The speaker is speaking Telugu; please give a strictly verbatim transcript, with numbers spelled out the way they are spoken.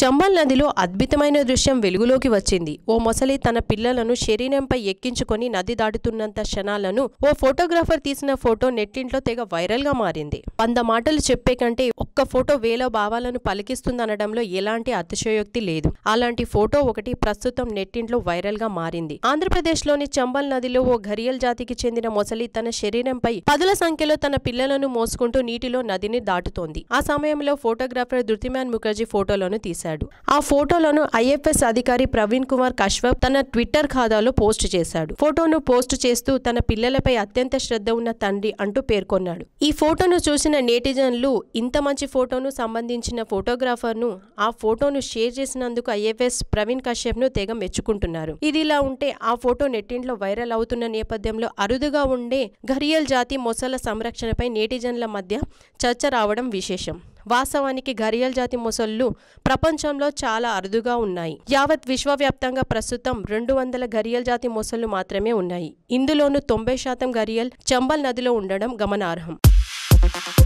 చంబల్ నదిలో అద్భుతమైన దృశ్యం వెలుగులోకి వచ్చింది. ఓ మొసలి తన పిల్లలను శరీరంపై ఎక్కించుకొని నది దాటుతున్నంత క్షణాలను ఓ ఫోటోగ్రాఫర్ తీసిన ఫోటో నెట్టింట్లో తెగ వైరల్ గా మారింది. వంద మాటలు చెప్పే కంటే ఒక్క ఫోటో వేల భావాలను పలికిస్తుందనడంలో ఎలాంటి అతిశయోక్తి లేదు. అలాంటి ఫోటో ఒకటి ప్రస్తుతం నెట్టింట్లో వైరల్ గా మారింది. ఆంధ్రప్రదేశ్ లోని చంబల్ నదిలో ఓ ఘరియల్ జాతికి చెందిన మొసలి తన శరీరంపై పదుల సంఖ్యలో తన పిల్లలను మోసుకుంటూ నీటిలో నదిని దాటుతోంది. ఆ సమయంలో ఫోటోగ్రాఫర్ ధృతిమాన్ ముఖర్జీ ఫోటోలను తీశాడు. ఆ ఫోటోలను ఐఎఫ్ఎస్ అధికారి ప్రవీణ్ కుమార్ కశ్యప్ తన ట్విట్టర్ ఖాతాలో పోస్ట్ చేశాడు. ఫోటోను పోస్ట్ చేస్తూ తన పిల్లలపై అత్యంత శ్రద్ధ ఉన్న తండ్రి అంటూ పేర్కొన్నాడు. ఈ ఫోటోను చూసిన నేటిజన్లు ఇంత మంచి ఫోటోను సంబంధించిన ఫోటోగ్రాఫర్ ను ఆ ఫోటోను షేర్ చేసినందుకు ఐఎఫ్ఎస్ ప్రవీణ్ కశ్యప్ ను తెగ మెచ్చుకుంటున్నారు. ఇదిలా ఉంటే ఆ ఫోటో నెట్టింట్లో వైరల్ అవుతున్న నేపథ్యంలో అరుదుగా ఉండే ఘరియల్ జాతి మొసల సంరక్షణపై నేటిజన్ల మధ్య చర్చ రావడం విశేషం. వాస్తవానికి ఘరియల్ జాతి మొసళ్ళు ప్రపంచంలో చాలా అరుదుగా ఉన్నాయి. యావత్ విశ్వవ్యాప్తంగా ప్రస్తుతం రెండు వందల ఘరియల్ జాతి మొసళ్ళు మాత్రమే ఉన్నాయి. ఇందులోనూ తొంభై శాతం ఘరియల్ చంబల్ నదిలో ఉండడం గమనార్హం.